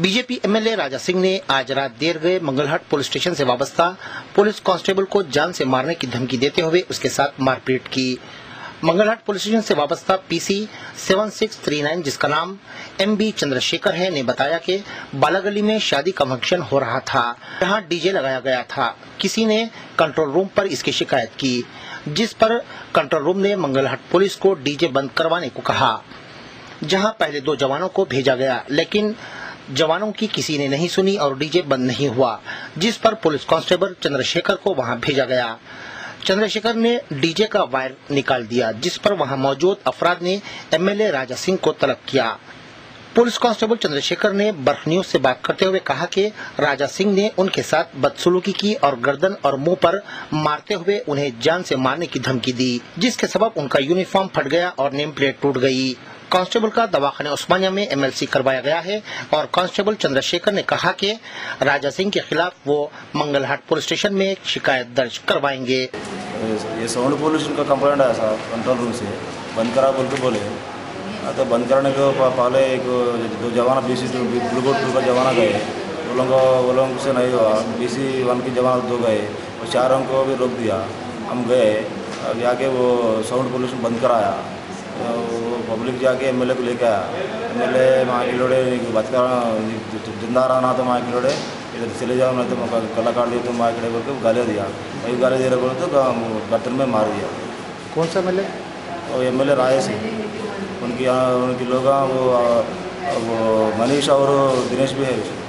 BJP MLA Raja Singh ने आज रात देर गए मंगलहट पुलिस स्टेशन से वाबस्ता पुलिस कांस्टेबल को जान से मारने की धमकी देते हुए उसके साथ मारपीट की। मंगलहट पुलिस स्टेशन से वाबस्ता पीसी 7639 जिसका नाम एमबी चंद्रशेखर है ने बताया कि बालागली में शादी का फंक्शन हो रहा था, जहां डीजे लगाया गया था। किसी ने कंट्रोल रूम पर इसकी शिकायत की, जिस पर कंट्रोल रूम ने मंगलहट पुलिस को डीजे बंद करवाने को कहा। जहां पहले 2 जवानों को भेजा गया, लेकिन जवानों की किसी ने नहीं सुनी और डीजे बंद नहीं हुआ, जिस पर पुलिस कांस्टेबल चंद्रशेखर को वहां भेजा गया। चंद्रशेखर ने डीजे का वायर निकाल दिया, जिस पर वहां मौजूद अफराद ने एमएलए राजा सिंह को तलब किया। पुलिस कांस्टेबल चंद्रशेखर ने बर्फ न्यूज से बात करते हुए कहा कि राजा सिंह ने उनके साथ बदसलूकी की और गर्दन और मुंह पर मारते हुए उन्हें जान से मारने की धमकी दी, जिसके सबब उनका यूनिफॉर्म फट गया और नेम प्लेट टूट गई। कांस्टेबल का दवाखाने उस्मानिया में एमएलसी करवाया गया है और कांस्टेबल चंद्रशेखर ने कहा कि राजा सिंह के खिलाफ वो मंगलहाट पुलिस स्टेशन में शिकायत दर्ज करवाएंगे। ये साउंड पोल्यूशन का कंप्लेंट आया था कंट्रोल रूम से, बंद करा बोल के बोले। तो बंद कराने के पहले एक 2 जवान BC 2 का जवाना गए, वो लोगों से नहीं हुआ। BC 1 की जवान 2 गए और 4 को भी रोक दिया। हम गए जाके वो साउंड पोल्यूशन बंद कराया। वो पब्लिक जाके एमएलए को लेकर आया। एमएलए माँ की लोड़े बात कर जिंदा रहना तो माँ की लोड़े इधर चले जाओ, नहीं तो कलाकार दिए तो माँ के बोल के गालियाँ दिया। वही गाली दे रहे बोले तो गर्दन में मार दिया। कौन सा एमएलए? वो एमएलए राय सिंह, उनकी लोग वो मनीष और दिनेश भी है।